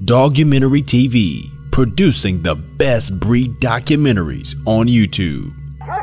Dogumentary TV, producing the best breed documentaries on YouTube.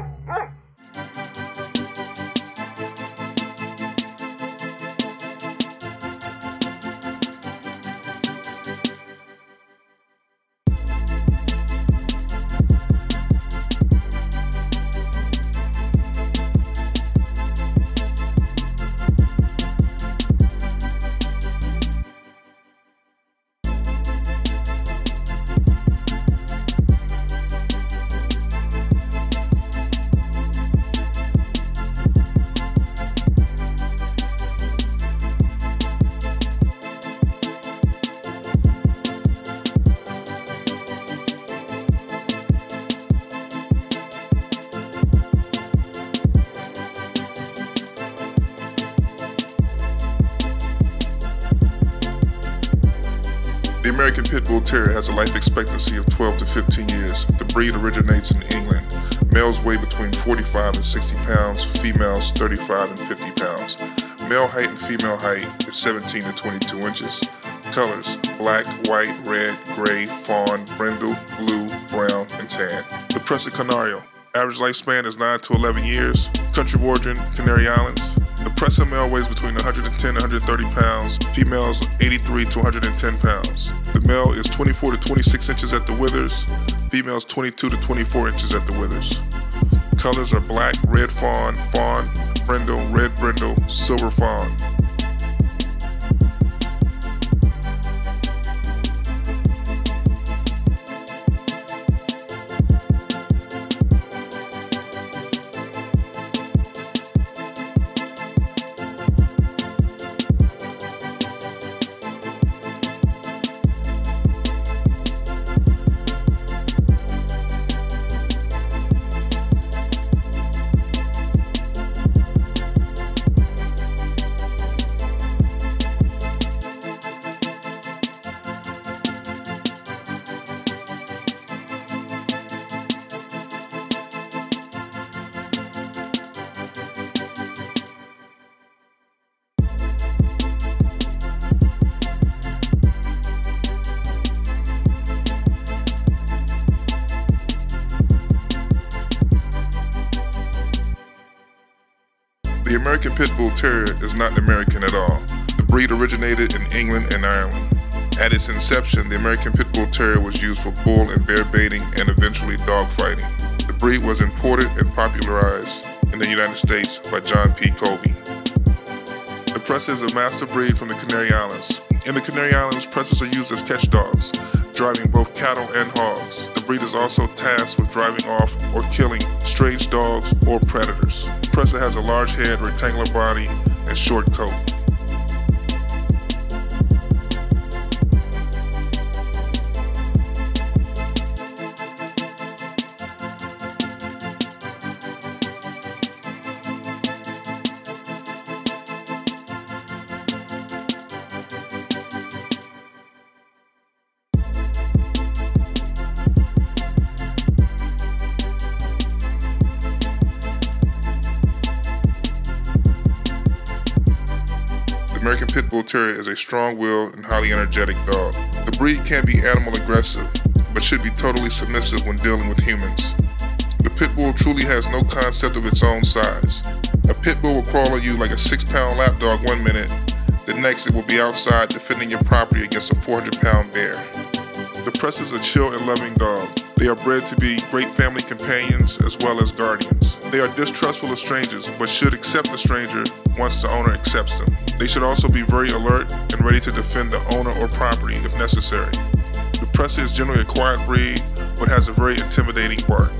The American Pit Bull Terrier has a life expectancy of 12 to 15 years. The breed originates in England. Males weigh between 45 and 60 pounds, females 35 and 50 pounds. Male height and female height is 17 to 22 inches. Colors: black, white, red, gray, fawn, brindle, blue, brown, and tan. The Presa Canario. Average lifespan is 9 to 11 years. Country of origin, Canary Islands. The Presa male weighs between 110 and 130 pounds. Females 83 to 110 pounds. The male is 24 to 26 inches at the withers. Females 22 to 24 inches at the withers. Colors are black, red fawn, brindle, red brindle, silver fawn. The American Pit Bull Terrier is not American at all. The breed originated in England and Ireland. At its inception, the American Pit Bull Terrier was used for bull and bear baiting and eventually dog fighting. The breed was imported and popularized in the United States by John P. Colby. The Presa is a master breed from the Canary Islands. In the Canary Islands, Presas are used as catch dogs, driving both cattle and hogs. The breed is also tasked with driving off or killing strange dogs or predators. Presa has a large head, rectangular body, and short coat. The American Pit Bull Terrier is a strong-willed and highly energetic dog. The breed can be animal aggressive, but should be totally submissive when dealing with humans. The Pit Bull truly has no concept of its own size. A Pit Bull will crawl on you like a 6-pound lapdog one minute, the next it will be outside defending your property against a 400-pound bear. The Presa is a chill and loving dog. They are bred to be great family companions as well as guardians. They are distrustful of strangers, but should accept the stranger once the owner accepts them. They should also be very alert and ready to defend the owner or property if necessary. The Presa is generally a quiet breed, but has a very intimidating bark.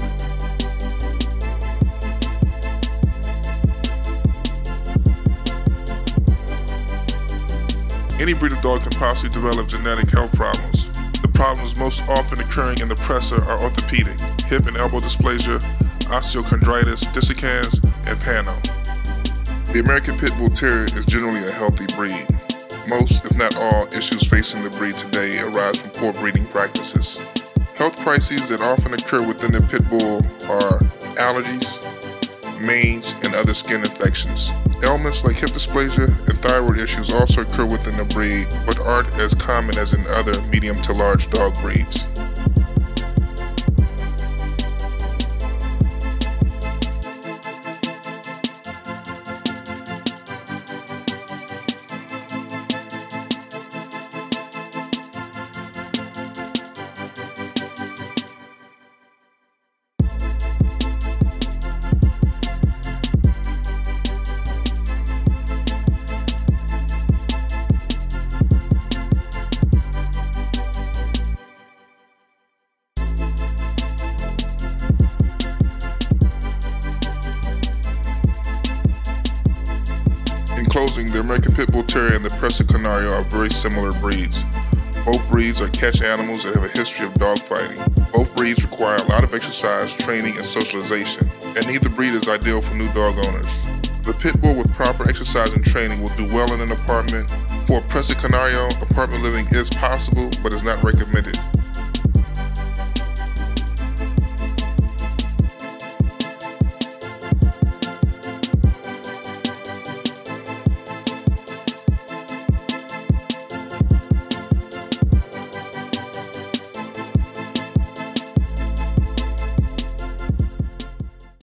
Any breed of dog can possibly develop genetic health problems. The problems most often occurring in the Presa are orthopedic, hip and elbow dysplasia, osteochondritis, dissecans, and pano. The American Pit Bull Terrier is generally a healthy breed. Most, if not all, issues facing the breed today arise from poor breeding practices. Health crises that often occur within the pit bull are allergies, mange, and other skin infections. Ailments like hip dysplasia and thyroid issues also occur within the breed, but aren't as common as in other medium to large dog breeds. In closing, the American Pit Bull Terrier and the Presa Canario are very similar breeds. Both breeds are catch animals that have a history of dogfighting. Both breeds require a lot of exercise, training, and socialization, and neither breed is ideal for new dog owners. The Pit Bull with proper exercise and training will do well in an apartment. For a Presa Canario, apartment living is possible, but is not recommended.